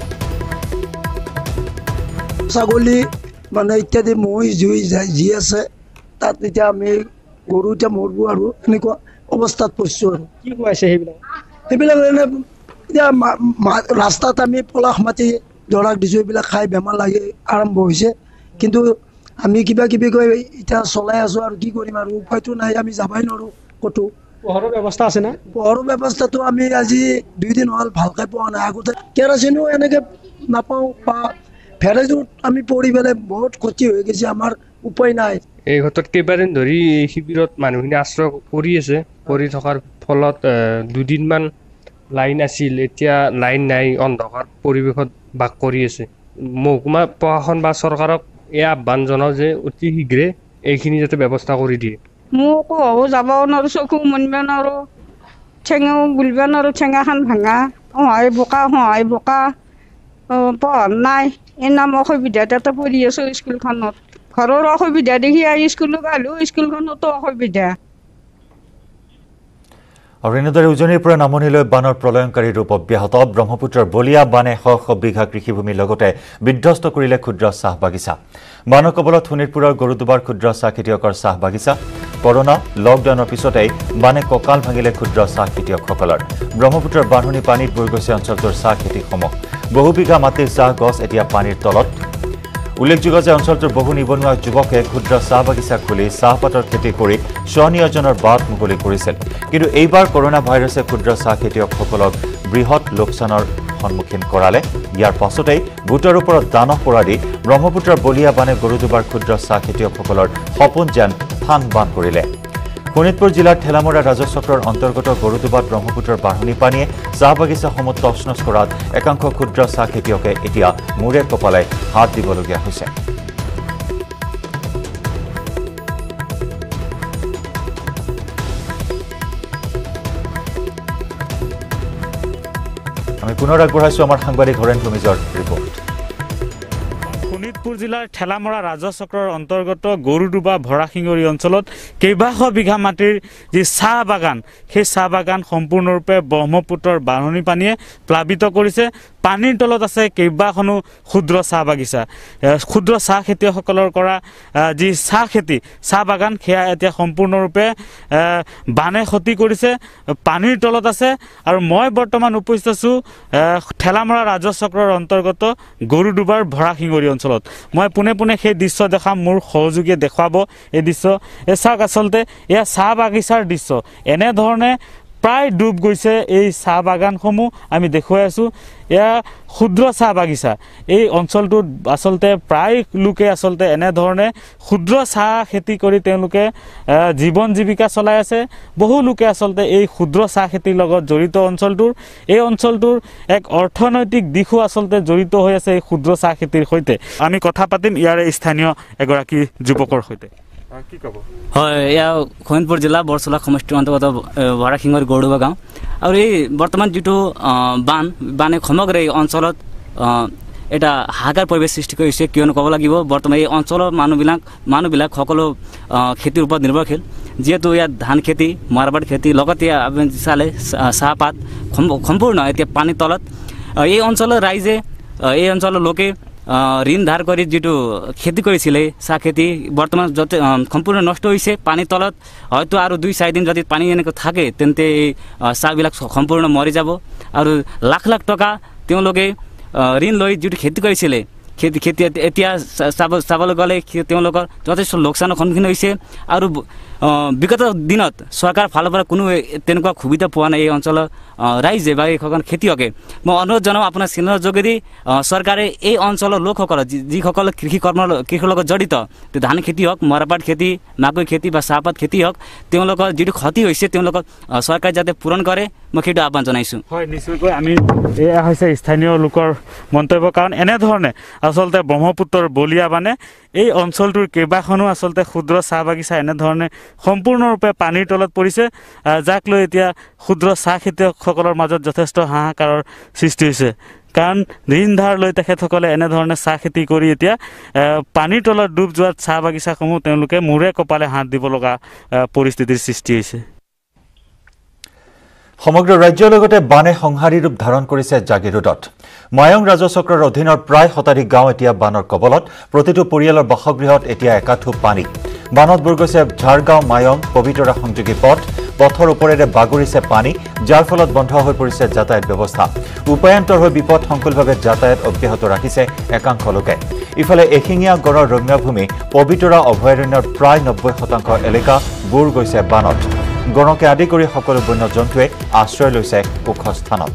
ছাগলী মানে ইত্যাদি মৈ জুই যি আছে তাত এতিয়া আমি গৰু এতিয়া মৰব আৰু এনেকুৱা অৱস্থাত পৰিছোঁ আৰু কি খুৱাইছে সেইবিলাক এনে এতিয়া ৰাস্তাত আমি পলাশ মাটি জৰাক দিছোঁ এইবিলাক খাই বেমাৰ লাগি আৰম্ভ হৈছে কিন্তু আমি কিবা কিবি কৈ এতিয়া চলাই আছোঁ আৰু কি কৰিম আৰু উপায়টো নাই আমি যাবই নোৱাৰোঁ ক'তো পোহৰৰ ব্যৱস্থা আছে না পোহৰৰ ব্যৱস্থাটো আমি আজি 2 দিন হ'ল ভালকৈ পোৱা নাই আগতে কেৰাচিনো এনেকৈ নাপাওঁ বা ফেৰেজত আমি পৰি পেলাই বহুত ক্ষতি হৈ গৈছে আমাৰ উপায় নাই এই ক্ষেত্ৰত কেইবাদিন ধৰি এই শিবিৰত মানুহখিনি আশ্ৰয় কৰি আছে কৰি থকাৰ ফলত 2 দিনমান লাইন আছিল এতিয়া লাইন নাই অন্ধকাৰ পৰিৱেশত বাস কৰি আছে মহকুমা প্ৰশাসন বা চৰকাৰক এই আহ্বান জনাওঁ যে অতি শীঘ্ৰে এইখিনি যাতে ব্যৱস্থা কৰি দিয়ে মোক যাব নোৱাৰো চকু মনিব নোৱাৰো ঠেঙাও বুলিব নোৱাৰো ঠেঙাখন ভাঙা সহায় বোকা পঢ়া নাই এই নাম অসুবিধা তাতে পঢ়ি আছো স্কুলখনত ঘৰৰ অসুবিধা দেখি স্কুলত আহিলো স্কুলখনতো অসুবিধা আৰু এনেদৰে উজনিৰ পৰা নামনিলৈ বানৰ প্ৰলয়ংকাৰী ৰূপ অব্যাহত ব্ৰহ্মপুত্ৰৰ বলিয়া বানে শ শ বিঘা কৃষিভূমিৰ লগতে বিধ্বস্ত কৰিলে ক্ষুদ্ৰ চাহ বাগিচা বানৰ কবলত শোণিতপুৰৰ গৰুদুবাৰ ক্ষুদ্ৰ চাহ খেতিয়কৰ চাহ বাগিচা কৰোনা লকডাউনৰ পিছতেই বানে কঁকাল ভাঙিলে ক্ষুদ্ৰ চাহ খেতিয়কসকলৰ ব্ৰহ্মপুত্ৰৰ বাঢ়নি পানীত বুৰ গৈছে অঞ্চলটোৰ চাহ খেতিসমূহ বহু বিঘা মাটিৰ চাহ গছ এতিয়া পানীৰ তলত উল্লেখযোগ্য যে অঞ্চলটোৰ বহু নিবনুৱা যুৱকে ক্ষুদ্ৰ চাহ বাগিচা খুলি চাহপাতৰ খেতি কৰি স্বনিয়োজনৰ বাট মুকলি কৰিছিল কিন্তু এইবাৰ কৰোনা ভাইৰাছে ক্ষুদ্ৰ চাহ খেতিয়কসকলক বৃহৎ লোকচানৰ সন্মুখীন কৰালে ইয়াৰ পাছতেই ভোটৰ ওপৰত দানহ পৰা দি ব্ৰহ্মপুত্ৰৰ বলিয়া বানে গৰুদুবাৰ ক্ষুদ্ৰ চাহ খেতিয়কসকলৰ সপোন যেন থান বান কৰিলে শোণিতপুৰ জিলাৰ ঠেলামৰা ৰাজচক্ৰৰ অন্তৰ্গত গৰুদুবাত ব্ৰহ্মপুত্ৰৰ বাঢ়নি পানীয়ে চাহ বাগিচাসমূহ তছনছ কৰাত একাংশ ক্ষুদ্ৰ চাহ খেতিয়কে এতিয়া মূৰে কপালে হাত দিবলগীয়া হৈছে আমি পুনৰ আগবঢ়াইছো আমাৰ সাংবাদিক হৰেণ ভূমিজৰ ৰিপৰ্ট শোণিতপুৰ জিলাৰ ঠেলামৰা ৰাজচক্ৰৰ অন্তৰ্গত গৰুডুবা ভৰাশিঙৰি অঞ্চলত কেইবাশ বিঘা মাটিৰ যি চাহ বাগান সেই চাহ বাগান সম্পূৰ্ণৰূপে ব্ৰহ্মপুত্ৰৰ বাঢ়নি পানীয়ে প্লাবিত কৰিছে পানীৰ তলত আছে কেইবাখনো ক্ষুদ্ৰ চাহ বাগিচা ক্ষুদ্ৰ চাহ খেতিয়কসকলৰ কৰা যি চাহ খেতি চাহ বাগান সেয়া এতিয়া সম্পূৰ্ণৰূপে বানে ক্ষতি কৰিছে পানীৰ তলত আছে আৰু মই বৰ্তমান উপস্থিত আছোঁ ঠেলামৰা ৰাজচক্ৰৰ অন্তৰ্গত গৰুডুবাৰ ভৰাশিঙৰি অঞ্চলত মই পোনে পোনে সেই দৃশ্য দেখাম মোৰ সহযোগীয়ে দেখুৱাব এই দৃশ্য এই চাওক আচলতে এয়া চাহ বাগিচাৰ দৃশ্য এনেধৰণে প্ৰায় ডুব গৈছে এই চাহ বাগানসমূহ আমি দেখুৱাই আছোঁ এয়া ক্ষুদ্ৰ চাহ বাগিচা এই অঞ্চলটোত আচলতে প্ৰায় লোকে আচলতে এনেধৰণে ক্ষুদ্ৰ চাহ খেতি কৰি তেওঁলোকে জীৱন জীৱিকা চলাই আছে বহু লোকে আচলতে এই ক্ষুদ্ৰ চাহ খেতিৰ লগত জড়িত এই অঞ্চলটোৰ এক অৰ্থনৈতিক দিশো আচলতে জড়িত হৈ আছে এই ক্ষুদ্ৰ চাহ খেতিৰ সৈতে আমি কথা পাতিম ইয়াৰে স্থানীয় এগৰাকী যুৱকৰ সৈতে কি ক'ব হয় এয়া শোণিতপুৰ জিলা বৰচলা সমষ্টিৰ অন্তৰ্গত ভৰাশিঙৰি গৰুডুবা গাঁও আৰু এই বৰ্তমান যিটো বানে সমগ্ৰ এই অঞ্চলত এটা হাহাকাৰ পৰিৱেশ সৃষ্টি কৰিছে কিয়নো ক'ব লাগিব বৰ্তমান এই অঞ্চলৰ মানুহবিলাক সকলো খেতিৰ ওপৰত নিৰ্ভৰশীল যিহেতু ইয়াত ধান খেতি মৰাপাট খেতি লগতে আপুনি চালে চাহপাত সম্পূৰ্ণ এতিয়া পানীৰ তলত এই অঞ্চলৰ ৰাইজে এই অঞ্চলৰ লোকে ঋণ ধাৰ কৰি যিটো খেতি কৰিছিলে চাহ খেতি বৰ্তমান য'তে সম্পূৰ্ণ নষ্ট হৈছে পানীৰ তলত হয়তো আৰু 2-4 দিন যদি পানী এনেকৈ থাকে তেন্তে এই চাহবিলাক সম্পূৰ্ণ মৰি যাব আৰু লাখ লাখ টকা তেওঁলোকে ঋণ লৈ যিটো খেতি কৰিছিলে খেতি এতিয়া চাবলৈ গ'লে তেওঁলোকৰ যথেষ্ট লোকচানৰ সন্মুখীন হৈছে আৰু বিগত দিনত চৰকাৰৰ ফালৰ পৰা কোনো তেনেকুৱা সুবিধা পোৱা নাই এই অঞ্চলৰ ৰাইজে বা এইসকল খেতিয়কে মই অনুৰোধ জনাওঁ আপোনাৰ চেনেলৰ যোগেদি চৰকাৰে এই অঞ্চলৰ লোকসকলক যিসকল কৃষিৰ লগত জড়িত ধান খেতি হওক মৰাপাট খেতি মাকৈ খেতি বা চাহপাত খেতি হওক তেওঁলোকৰ যিটো ক্ষতি হৈছে তেওঁলোকক চৰকাৰে যাতে পূৰণ কৰে মই সেইটো আহ্বান জনাইছোঁ হয় নিশ্চয়কৈ আমি এয়া হৈছে স্থানীয় লোকৰ মন্তব্য কাৰণ এনেধৰণে আচলতে ব্ৰহ্মপুত্ৰৰ বলিয়া বানে এই অঞ্চলটোৰ কেইবাখনো আচলতে ক্ষুদ্ৰ চাহ বাগিচা এনেধৰণে সম্পূৰ্ণৰূপে পানীৰ তলত পৰিছে যাক লৈ এতিয়া ক্ষুদ্ৰ চাহ খেতিয়কসকলৰ মাজত যথেষ্ট হাহাকাৰৰ সৃষ্টি হৈছে কাৰণ ঋণ ধাৰ লৈ তেখেতসকলে এনেধৰণে চাহ খেতি কৰি এতিয়া পানীৰ তলত ডুব যোৱাত চাহ বাগিচাসমূহ তেওঁলোকে মূৰে কপালে হাত দিব লগা পৰিস্থিতিৰ সৃষ্টি হৈছে সমগ্ৰ ৰাজ্যৰ লগতে বানে সংহাৰী ৰূপ ধাৰণ কৰিছে জাগিৰোডত মায়ং ৰাজচক্ৰৰ অধীনৰ প্ৰায় শতাধিক গাঁও এতিয়া বানৰ কবলত প্ৰতিটো পৰিয়ালৰ বাসগৃহত এতিয়া একাঠু পানী বানত বুৰ গৈছে ঝাৰগাঁও মায়ং পবিতৰা সংযোগী পথৰ ওপৰেৰে বাগৰিছে পানী যাৰ ফলত বন্ধ হৈ পৰিছে যাতায়াত ব্যৱস্থা উপায়ন্তৰ হৈ বিপদ সংকুলভাৱে যাতায়াত অব্যাহত ৰাখিছে একাংশ লোকে ইফালে এশিঙীয়া গড়ৰ ৰম্যভূমি পবিতৰা অভয়াৰণ্যৰ প্ৰায় 90% এলেকা বুৰ গৈছে বানত গণকে আদি কৰি সকলো বন্য জন্তুৱে আশ্ৰয় লৈছে ওখ স্থানত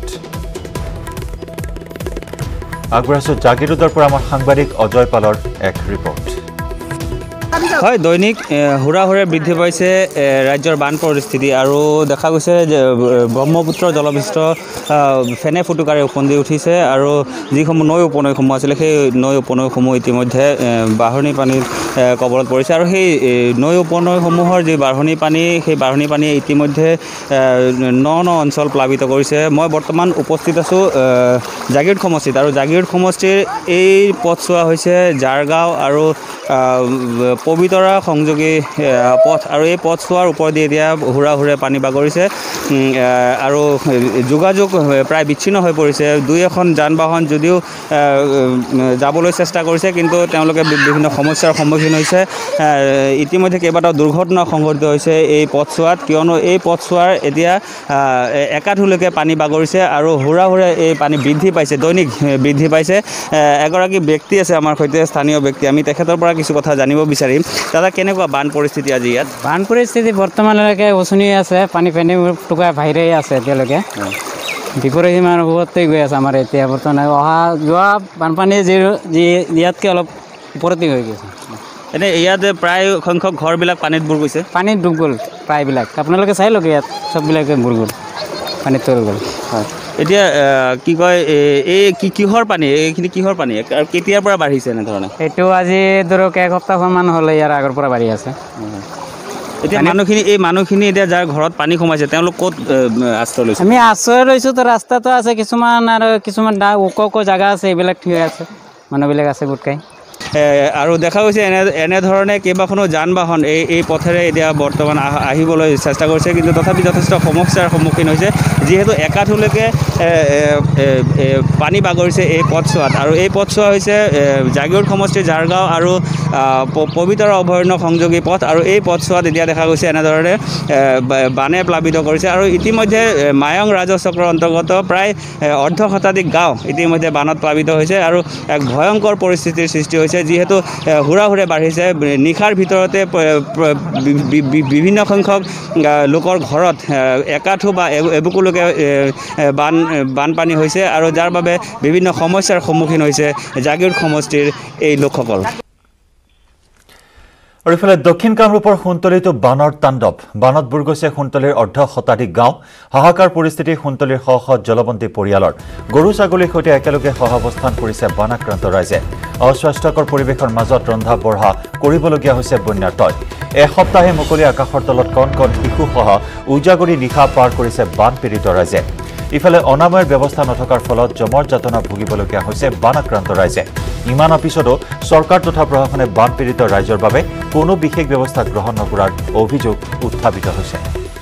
আগবঢ়াইছো জাগিৰোডৰ পৰা আমাৰ সাংবাদিক অজয় পালৰ এক ৰিপৰ্ট হয় দৈনিক হুৰাহুৰে বৃদ্ধি পাইছে ৰাজ্যৰ বান পৰিস্থিতি আৰু দেখা গৈছে যে ব্ৰহ্মপুত্ৰ জলবিষ্ট ফেনে ফুটুকাৰে উপন্দি উঠিছে আৰু যিসমূহ নৈ উপনৈসমূহ আছিলে সেই নৈ উপনৈসমূহ ইতিমধ্যে বাঢ়নী পানীৰ কবলত পৰিছে আৰু সেই নৈ উপনৈসমূহৰ যি বাঢ়নী পানী সেই বাঢ়নী পানীয়ে ইতিমধ্যে ন অঞ্চল প্লাবিত কৰিছে মই বৰ্তমান উপস্থিত আছোঁ জাগিৰোড সমষ্টিত আৰু জাগিৰোড সমষ্টিৰ এই পথছোৱা হৈছে জাৰগাঁও আৰু পবিতৰা সংযোগী পথ আৰু এই পথছোৱাৰ ওপৰেদি এতিয়া হুৰাহুৰে পানী বাগৰিছে আৰু যোগাযোগ প্ৰায় বিচ্ছিন্ন হৈ পৰিছে দুই এখন যান বাহন যদিও যাবলৈ চেষ্টা কৰিছে কিন্তু তেওঁলোকে বিভিন্ন সমস্যাৰ সন্মুখীন হৈছে ইতিমধ্যে কেইবাটাও দুৰ্ঘটনা সংঘটিত হৈছে এই পথছোৱাত কিয়নো এই পথছোৱাৰ এতিয়া একাঠুলৈকে পানী বাগৰিছে আৰু হুৰাহুৰে এই পানী বৃদ্ধি পাইছে দৈনিক বৃদ্ধি পাইছে এগৰাকী ব্যক্তি আছে আমাৰ সৈতে স্থানীয় ব্যক্তি আমি তেখেতৰ পৰা কিছু কথা জানিব বিচাৰিম দাদা কেনেকুৱা বান পৰিস্থিতি আজি ইয়াত বান পৰিস্থিতি বৰ্তমানলৈকে উচনি আছে পানী ফেনে টুকুৰা বাহিৰে আছে এতিয়ালৈকে বিপৰীত সীমাৰ ওপৰতে গৈ আছে আমাৰ এতিয়া বৰ্তমান অহা যোৱা বানপানী যি ইয়াতকৈ অলপ ওপৰতে হৈ গৈছে এনে ইয়াত প্ৰায় সংখ্যক ঘৰবিলাক পানীত বুৰ গৈছে পানীত ডুব গ'ল প্ৰায়বিলাক আপোনালোকে চাই লওক ইয়াত চববিলাকে বুৰ গ'ল পানীত তল গ'ল হয় এতিয়া কি কয় এই কিহৰ পানী এইখিনি কিহৰ পানী আৰু কেতিয়াৰ পৰা বাঢ়িছে এনেধৰণে এইটো আজি ধৰক এসপ্তাহমান হ'লে ইয়াৰ আগৰ পৰা বাঢ়ি আছে এতিয়া মানুহখিনি এতিয়া যাৰ ঘৰত পানী সোমাইছে তেওঁলোক ক'ত আশ্ৰয় লৈছে আমি আশ্ৰয় লৈছোঁ তো ৰাস্তাটো আছে কিছুমান আৰু কিছুমান ওখ ওখ জেগা আছে এইবিলাক ঠিক আছে মানুহবিলাক আছে গোট খাই আৰু দেখা গৈছে এনেধৰণে কেইবাখনো যান বাহন এই পথেৰে এতিয়া বৰ্তমান আহিবলৈ চেষ্টা কৰিছে কিন্তু তথাপি যথেষ্ট সমস্যাৰ সন্মুখীন হৈছে যিহেতু একাঠুলৈকে পানী বাগৰিছে এই পথছোৱাত আৰু এই পথছোৱা হৈছে জাগিৰোড সমষ্টিৰ জাৰগাঁও আৰু পবিতৰা অভয়াৰণ্য সংযোগী পথ আৰু এই পথছোৱাত এতিয়া দেখা গৈছে এনেধৰণে বানে প্লাবিত কৰিছে আৰু ইতিমধ্যে মায়ং ৰাজহ চক্ৰৰ অন্তৰ্গত প্ৰায় অৰ্ধ শতাধিক গাঁও ইতিমধ্যে বানত প্লাবিত হৈছে আৰু এক ভয়ংকৰ পৰিস্থিতিৰ সৃষ্টি হৈছে যিহেতু হুৰাহুৰে বাঢ়িছে নিশাৰ ভিতৰতে বিভিন্ন সংখ্যক লোকৰ ঘৰত একাঠু বা এবুকুলৈকে বানপানী হৈছে আৰু যাৰ বাবে বিভিন্ন সমস্যাৰ সন্মুখীন হৈছে জাগিৰোড সমষ্টিৰ এই লোকসকল আৰু ইফালে দক্ষিণ কামৰূপৰ সোণতলীতো বানৰ তাণ্ডৱ বানত বুৰ গৈছে সোণতলীৰ অৰ্ধ শতাধিক গাঁও হাহাকাৰ পৰিস্থিতি সোণতলীৰ শ শ জলবন্দী পৰিয়ালৰ গৰু ছাগলীৰ সৈতে একেলগে সহাৱস্থান কৰিছে বানাক্ৰান্ত ৰাইজে অস্বাস্থ্যকৰ পৰিৱেশৰ মাজত ৰন্ধা বঢ়া কৰিবলগীয়া হৈছে বন্যাৰ তল এসপ্তাহে মুকলি আকাশৰ তলত কণ কণ শিশুসহ উজাগৰি নিশা পাৰ কৰিছে বানপীড়িত ৰাইজে ইফালে অনাময়ৰ ব্যৱস্থা নথকাৰ ফলত জমৰ যাতনা ভুগিবলগীয়া হৈছে বানাক্ৰান্ত ৰাইজে ইমানৰ পিছতো চৰকাৰ তথা প্ৰশাসনে বানপীড়িত ৰাইজৰ বাবে কোনো বিশেষ ব্যৱস্থা গ্ৰহণ নকৰাৰ অভিযোগ উত্থাপিত হৈছে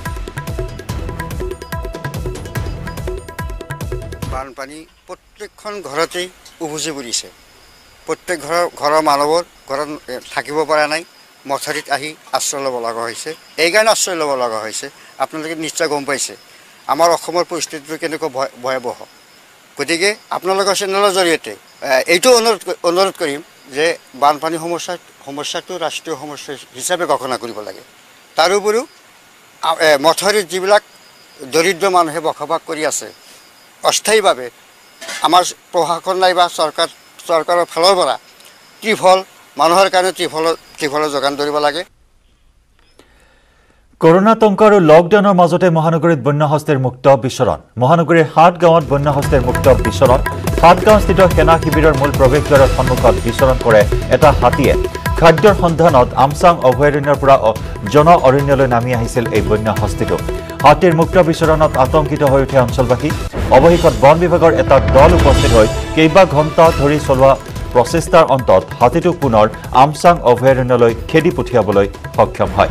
বানপানী প্ৰত্যেকখন ঘৰতেই উপচি পৰিছে প্ৰত্যেক ঘৰৰ মানুহৰ ঘৰত থাকিব পৰা নাই মথাৰিত আহি আশ্ৰয় ল'ব লগা হৈছে এইকাৰণে আশ্ৰয় ল'ব লগা হৈছে আপোনালোকে নিশ্চয় গম পাইছে আমাৰ অসমৰ পৰিস্থিতিটো কেনেকুৱা ভয়াৱহ গতিকে আপোনালোকৰ চেনেলৰ জৰিয়তে এইটো অনুৰোধ কৰিম যে বানপানী সমস্যাটো ৰাষ্ট্ৰীয় সমস্যা হিচাপে ঘোষণা কৰিব লাগে তাৰোপৰিও মথাৰিত যিবিলাক দৰিদ্ৰ মানুহে বসবাস কৰি আছে অস্থায়ীভাৱে আমাৰ প্ৰশাসন নাইবা চৰকাৰৰ ফালৰ পৰা ত্ৰিফল মানুহৰ কাৰণে ত্ৰিফলৰ যোগান ধৰিব লাগে কৰোনা টংক আৰু লকডাউনৰ মাজতে মহানগৰীত বন্যহস্তীৰ মুক্ত বিচৰণ মহানগৰীৰ 7 গাঁৱত বন্যহস্তীৰ মুক্ত বিচৰণ 7 গাঁৱস্থিত সেনা শিবিৰৰ মূল প্ৰৱেশদ্বাৰৰ সন্মুখত বিচৰণ কৰে এটা হাতীয়ে খাদ্যৰ সন্ধানত আমচাং অভয়াৰণ্যৰ পৰা জন অৰণ্যলৈ নামি আহিছিল এই বন্যহস্তীটো হাতীৰ মুক্ত বিচৰণত আতংকিত হৈ উঠে অঞ্চলবাসী অৱশেষত বন বিভাগৰ এটা দল উপস্থিত হৈ কেইবা ঘণ্টা ধৰি চলোৱা প্ৰচেষ্টাৰ অন্তত হাতীটো পুনৰ আমচাং অভয়াৰণ্যলৈ খেদি পঠিয়াবলৈ সক্ষম হয়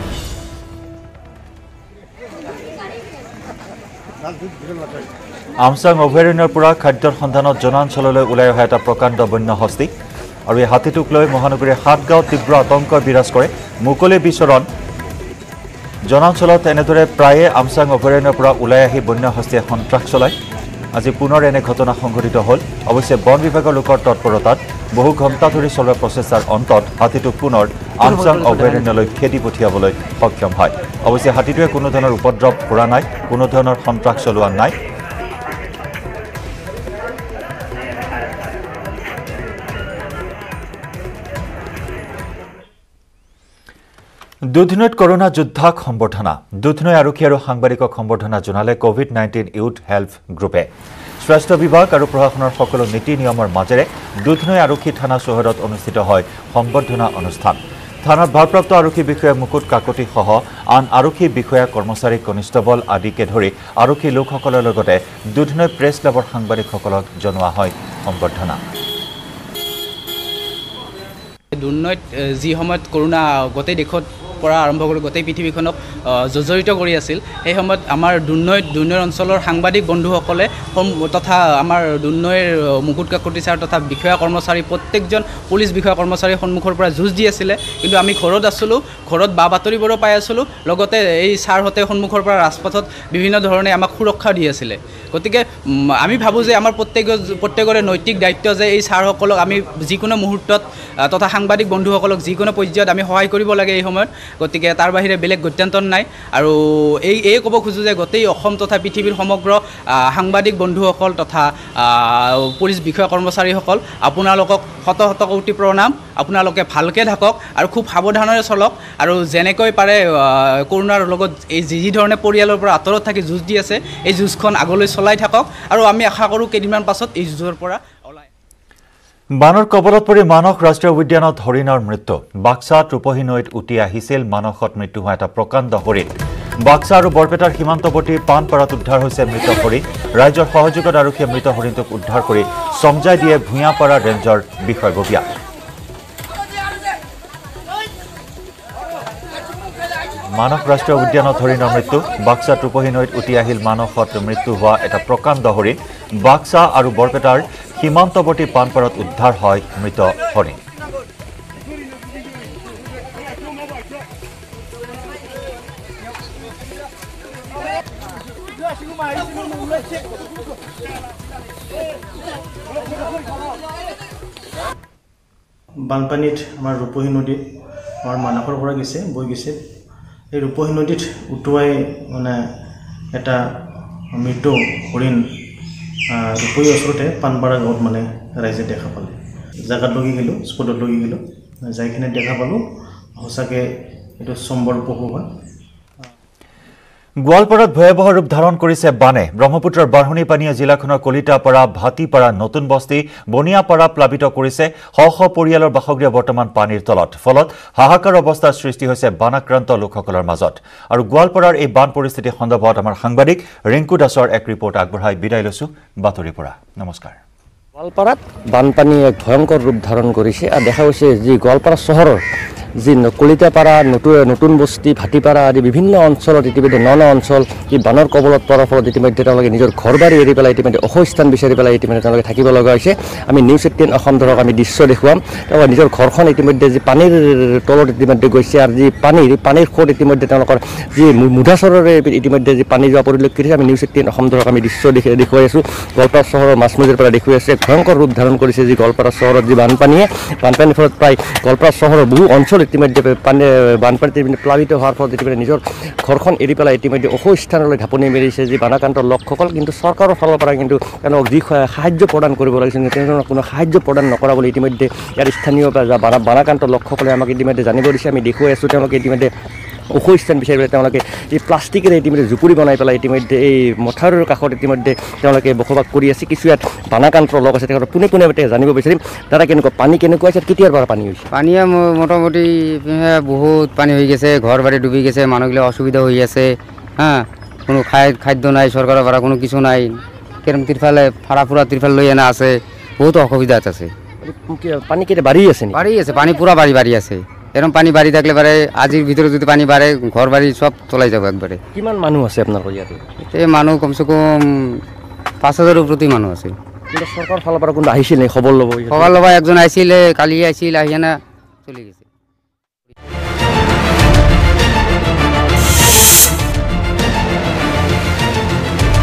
আমচাং অভয়াৰণ্যৰ পৰা খাদ্যৰ সন্ধানত জনাঞ্চললৈ ওলাই অহা এটা প্ৰকাণ্ড বন্যহস্তী আৰু এই হাতীটোক লৈ মহানগৰীৰ 7 গাঁৱত তীব্ৰ আতংক বিৰাজ কৰে মুকলি বিচৰণ জনাঞ্চলত এনেদৰে প্ৰায়ে আমচাং অভয়াৰণ্যৰ পৰা ওলাই আহি বন্যহস্তীয়ে সন্ত্ৰাস চলায় আজি পুনৰ এনে ঘটনা সংঘটিত হ'ল অৱশ্যে বন বিভাগৰ লোকৰ তৎপৰতাত বহু ঘণ্টা ধৰি চলোৱা প্ৰচেষ্টাৰ অন্তত হাতীটো পুনৰ আমচাং অভয়াৰণ্যলৈ খেদি পঠিয়াবলৈ সক্ষম হয়। অৱশ্যে হাতীটোৱে কোনো ধৰণৰ উপদ্ৰৱ কৰা নাই, কোনো ধৰণৰ সন্ত্ৰাস চলোৱা নাই। দুধনৈত কৰোনা যোদ্ধাক সম্বৰ্ধনা। দুধনৈ আৰক্ষী আৰু সাংবাদিকক সম্বৰ্ধনা জনালে COVID-19 ইউথ হেল্প গ্ৰুপে। স্বাস্থ্য বিভাগ আৰু প্ৰশাসনৰ সকলো নীতি নিয়মৰ মাজেৰে দুধনৈ আৰক্ষী থানা চৌহদত অনুষ্ঠিত হয় সম্বৰ্ধনা অনুষ্ঠান। থানাৰ ভাৰপ্ৰাপ্ত আৰক্ষী বিষয়া মুকুট কাকতি সহ আন আৰক্ষী বিষয়া কৰ্মচাৰী কনিষ্টবল আদিকে ধৰি আৰক্ষী লোকসকলৰ লগতে দুধনৈ প্ৰেছ ক্লাবৰ সাংবাদিকসকলক জনোৱা হয় সম্বৰ্ধনা। দুধনৈত যি সময়ত কৰোনা গোটেই দেশত পৰা আৰম্ভ কৰি গোটেই পৃথিৱীখনক জৰ্জৰিত কৰি আছিল, সেই সময়ত আমাৰ দুধনৈৰ অঞ্চলৰ সাংবাদিক বন্ধুসকলে তথা আমাৰ দুধনৈৰ মুকুট কাকতি ছাৰ তথা বিষয়া কৰ্মচাৰী প্ৰত্যেকজন পুলিচ বিষয়া কৰ্মচাৰীৰ সন্মুখৰ পৰা যুঁজ দি আছিলে। কিন্তু আমি ঘৰত আছিলোঁ, ঘৰত বা বাতৰিবোৰো পাই আছিলোঁ, লগতে এই ছাৰহঁতে সন্মুখৰ পৰা ৰাজপথত বিভিন্ন ধৰণে আমাক সুৰক্ষা দি আছিলে। গতিকে আমি ভাবোঁ যে আমাৰ প্ৰত্যেকৰে নৈতিক দায়িত্ব যে এই ছাৰসকলক আমি যিকোনো মুহূৰ্তত তথা সাংবাদিক বন্ধুসকলক যিকোনো পৰ্যায়ত আমি সহায় কৰিব লাগে এই সময়ত। গতিকে তাৰ বাহিৰে বেলেগ গত্যন্তৰ নাই। আৰু এই ক'ব খোজোঁ যে গোটেই অসম তথা পৃথিৱীৰ সমগ্ৰ সাংবাদিক বন্ধুসকল তথা পুলিচ বিষয়া কৰ্মচাৰীসকল আপোনালোকক শত শত কোটি প্ৰণাম। আপোনালোকে ভালকৈ থাকক আৰু খুব সাৱধানেৰে চলক, আৰু যেনেকৈ পাৰে কৰোনাৰ লগত এই যি ধৰণে পৰিয়ালৰ পৰা আঁতৰত থাকি যুঁজ দি আছে, এই যুঁজখন আগলৈ চলাই থাকক। আৰু আমি আশা কৰোঁ কেইদিনমান পাছত এই যুঁজৰ পৰা বানৰ কবলত পৰি মানস ৰাষ্ট্ৰীয় উদ্যানত হৰিণৰ মৃত্যু। বাক্সাত ৰূপহী নৈত উটি আহিছিল মানসত মৃত্যু হোৱা এটা প্ৰকাণ্ড হৰিণ। বাক্সা আৰু বৰপেটাৰ সীমান্তৱৰ্তী পানপাৰাত উদ্ধাৰ হৈছে মৃত হৰিণ। ৰাইজৰ সহযোগত আৰক্ষীয়ে মৃত হৰিণটোক উদ্ধাৰ কৰি চমজাই দিয়ে ভূঞাপাৰা ৰেঞ্জৰ বিষয়ববীয়া। মানস ৰাষ্ট্ৰীয় উদ্যানত হৰিণৰ মৃত্যু। বাক্সাত ৰূপহী নৈত উটি আহিল মানসত মৃত্যু হোৱা এটা প্ৰকাণ্ড হৰিণ। বাক্সা আৰু বৰপেটাৰ সীমান্তৱৰ্তী পানপাৰাত উদ্ধাৰ হয় মৃত হৰিণ। বানপানীত আমাৰ ৰূপহী নদীত আমাৰ মানসৰ পৰা গৈছে, বৈ গৈছে। এই ৰূপহী নদীত উটুৱাই মানে এটা মৃত হৰিণ ৰূপহী ওচৰতে পানপাৰা গাঁৱত মানে ৰাইজে দেখা পালে। জেগাত লগি গ'লোঁ, স্পটত লগি গ'লোঁ, যাইখিনি দেখা পালোঁ সঁচাকৈ এইটো চম্বৰ পশু হয়। গোৱালপাৰাত ভয়াৱহ ৰূপ ধাৰণ কৰিছে বানে। ব্ৰহ্মপুত্ৰৰ বাঢ়নী পানীয়ে জিলাখনৰ কলিতাপাৰা, ভাটিপাৰা, নতুন বস্তি, বনিয়াপাৰা প্লাবিত কৰিছে। শ শ পৰিয়ালৰ বাসগৃহ বৰ্তমান পানীৰ তলত। ফলত হাহাকাৰ অৱস্থাৰ সৃষ্টি হৈছে বানাক্ৰান্ত লোকসকলৰ মাজত। আৰু গোৱালপাৰাৰ এই বান পৰিস্থিতি সন্দৰ্ভত আমাৰ সাংবাদিক ৰিংকু দাসৰ এক ৰিপৰ্ট আগবঢ়াই বিদায় লৈছোঁ বাতৰিৰ পৰা। নমস্কাৰ। গোৱালপাৰাত বানপানীয়ে এক ভয়ংকৰ ৰূপ ধাৰণ কৰিছে আৰু দেখা গৈছে যি গোৱালপাৰা চহৰৰ যি কলিতাপাৰা, নতুন বস্তি, ভাটিপাৰা আদি বিভিন্ন অঞ্চলত ইতিমধ্যে ন অঞ্চল এই বানৰ কবলত পৰাৰ ফলত ইতিমধ্যে তেওঁলোকে নিজৰ ঘৰ বাৰী এৰি পেলাই ইতিমধ্যে অসস্থান বিচাৰি পেলাই ইতিমধ্যে তেওঁলোকে থাকিব লগা হৈছে। আমি নিউজ 18 অসম ধৰক আমি দৃশ্য দেখুৱাম। তেওঁলোকৰ নিজৰ ঘৰখন ইতিমধ্যে যি পানীৰ তলত ইতিমধ্যে গৈছে আৰু যি পানীৰ সোঁত ইতিমধ্যে তেওঁলোকৰ যি মুধাচৰৰে ইতিমধ্যে যি পানী যোৱা পৰিলক্ষিত হৈছে। আমি নিউজ 18 অসম ধৰক আমি দৃশ্য দেখুৱাই আছোঁ। গোৱালপাৰা চহৰৰ মাছমজিৰ পৰা দেখুৱাই আছে ভয়ংকৰ ৰূপ ধাৰণ কৰিছে যি গোৱালপাৰা চহৰত যি বানপানীৰ ফলত প্ৰায় গোৱালপাৰা চহৰৰ বহু অঞ্চল ইতিমধ্যে বানপানীত প্লাবিত হোৱাৰ ফলত ইতিমধ্যে নিজৰ ঘৰখন এৰি পেলাই ইতিমধ্যে অসস্থানলৈ ঢাপনি মেলিছে যি বানাক্ৰান্ত লোকসকল। কিন্তু চৰকাৰৰ ফালৰ পৰা কিন্তু তেওঁলোকক যি সাহায্য প্ৰদান কৰিব লাগিছিল তেনেধৰণৰ কোনো সাহায্য প্ৰদান নকৰা বুলি ইতিমধ্যে ইয়াৰ স্থানীয় বানাক্ৰান্ত লোকসকলে আমাক ইতিমধ্যে জানিব দিছে। আমি দেখুৱাই আছোঁ তেওঁলোকে ইতিমধ্যে অসস্থান বিচাৰি পেলাই তেওঁলোকে এই প্লাষ্টিকেৰে ইতিমধ্যে জুপুৰি বনাই পেলাই ইতিমধ্যে এই মথাউৰিৰ কাষত ইতিমধ্যে তেওঁলোকে বসবাস কৰি আছে। কিছু ইয়াত বানাক্ৰান্ত লোক আছে, তেওঁলোকে পোনে জানিব বিচাৰিম দাদা কেনেকুৱা পানী কেনেকুৱা আছে, কেতিয়াৰ পৰা পানী হৈছে? পানীয়ে মোটামুটি বহুত পানী হৈ গৈছে, ঘৰ বাৰী ডুবি গৈছে, মানুহবিলাক অসুবিধা হৈ আছে। কোনো খাদ্য নাই, চৰকাৰৰ পৰা কোনো কিছু নাই। কেৰম ত্ৰিফালে ফাৰা ফুৰা ত্ৰিফাল লৈ এনে আছে, বহুত অসুবিধাত আছে। পানী কেতিয়া বাঢ়ি আছে? বাঢ়ি আছে, পানী পুৰা বাঢ়ি আছে। এরকম পানী বাঢ়ি থাকলে পারে আজির ভিতরে যদি পানী বাঢ়ে ঘর বাড়ি সব চলাই যাব একবারে। কিমান মানুহ আছে আপোনালোকৰ ইয়াতে? এই মানুহ কমসে কম ৫,০০০ উপৰতে মানুহ আছে। কিন্তু চৰকাৰৰ ফালৰ পৰা কোন আহিছিল নে খবৰ ল'ব? খবৰ ল'ব একজন আহিছিলে, কালি আহিছিল, আহি না চলি গেছে।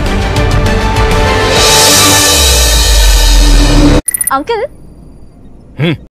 अंकल